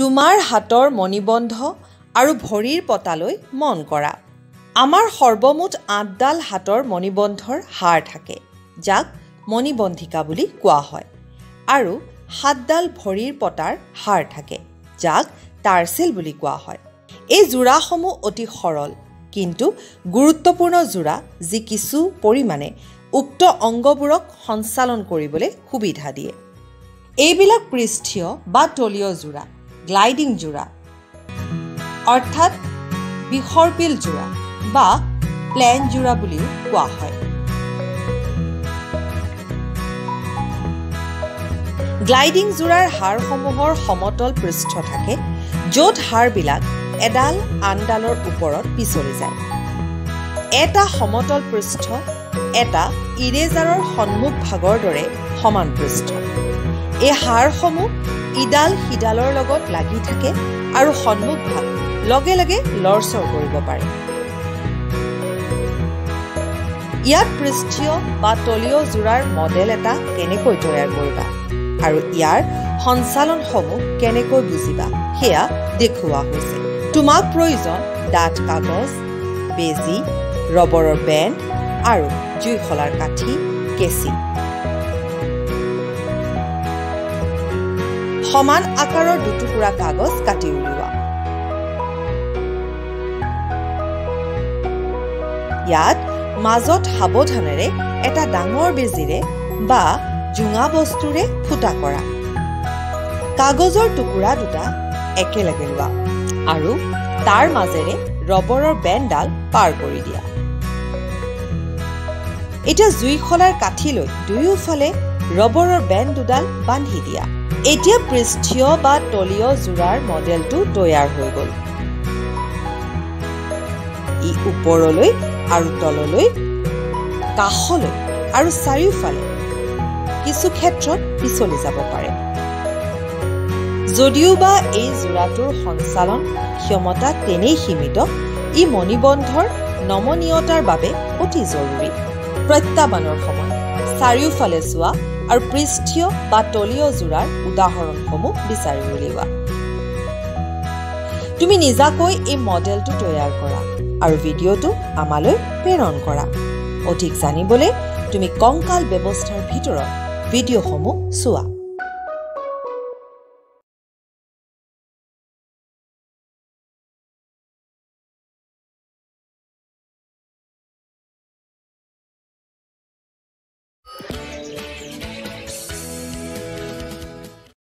তোমাৰ হাতৰ মণিবন্ধ আৰু ভৰিৰ পতালৈ মন কৰা। আমাৰ সৰ্বমুঠ ৮ডাল হাতৰ মণিবন্ধৰ হাৰ থাকে, যাক মণিবন্ধিকা বুলি কোৱা হয়, আৰু ৭ডাল ভৰিৰ পতাৰ হাৰ থাকে, যাক টাৰ্চেল বুলি কোৱা হয়। এই যোৰাসমূহ অতি সৰল কিন্তু গুৰুত্বপূৰ্ণ যোৰা, যি কিছু পৰিমাণে উক্ত অংগবোৰক সঞ্চালন কৰিবলৈ সুবিধা দিয়ে। এইবিলাক পৃষ্ঠীয় বা তলীয় যোৰা, গ্লাইডিং যোৰা অৰ্থাৎ বিসৰ্পিল যোৰা বা প্লেন যোৰা বুলিও কোৱা হয়। গ্লাইডিং যোৰাৰ হাড়সমূহৰ সমতল পৃষ্ঠ থাকে, য'ত হাড়বিলাক এডাল আনডালৰ ওপৰত পিছলি যায়। এটা সমতল পৃষ্ঠ এটা ইৰেজাৰৰ সন্মুখ ভাগৰ দৰে সমান পৃষ্ঠ। এই হাড়সমূহ ইডাল সিডালৰ লগত লাগি থাকে আৰু সন্মুখ ভাগ লগে লগে লৰচৰ কৰিব পাৰে। ইয়াত পৃষ্ঠীয় বা তলীয় যোৰাৰ মডেল এটা কেনেকৈ তৈয়াৰ কৰিবা আৰু ইয়াৰ সঞ্চালনসমূহ কেনেকৈ বুজিবা সেয়া দেখুওৱা হৈছে। তোমাক প্ৰয়োজন ডাঠ কাগজ, বেজী, ৰবৰৰ বেণ্ড আৰু জুইশলাৰ কাঠি, কেঁচি। সমান আকাৰৰ দুটুকুৰা কাগজ কাটি উলিওৱা। ইয়াত মাজত সাৱধানেৰে এটা ডাঙৰ বেজীৰে বা জোঙা বস্তুৰে ফুটা কৰা। কাগজৰ টুকুৰা দুটা একেলগে লোৱা আৰু তাৰ মাজেৰে ৰবৰৰ বেণ্ডডাল পাৰ কৰি দিয়া। এতিয়া জুইশলাৰ কাঠি লৈ দুয়োফালে ৰবৰৰ বেণ্ড দুডাল বান্ধি দিয়া। এতিয়া পৃষ্ঠীয় বা তলীয় যোৰাৰ মডেলটো তৈয়াৰ হৈ গ'ল। ই ওপৰলৈ আৰু তললৈ, কাষলৈ আৰু চাৰিওফালে কিছু ক্ষেত্ৰত পিছলি যাব পাৰে। যদিওবা এই যোৰাটোৰ সঞ্চালন ক্ষমতা তেনেই সীমিত, ই মণিবন্ধৰ নমনীয়তাৰ বাবে অতি জৰুৰী। প্ৰত্যাহ্বানৰ সময় চাৰিওফালে চোৱা আৰু পৃষ্ঠীয় বা তলীয় যোৰাৰ উদাহৰণসমূহ বিচাৰি উলিওৱা। তুমি নিজাকৈ এই মডেলটো তৈয়াৰ কৰা আৰু ভিডিঅ'টো আমালৈ প্ৰেৰণ কৰা। অধিক জানিবলৈ তুমি কংকাল ব্যৱস্থাৰ ভিতৰত ভিডিঅ'সমূহ চোৱা।